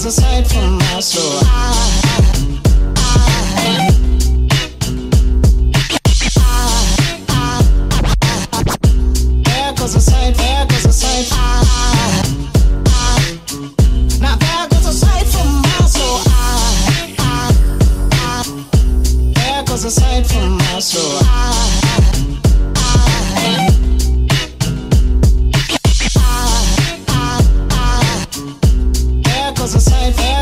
a sight for my soul. There goes a sight, there goes a sight. Now there goes a sight for my soul. There goes a sight for my soul. There goes a sight, there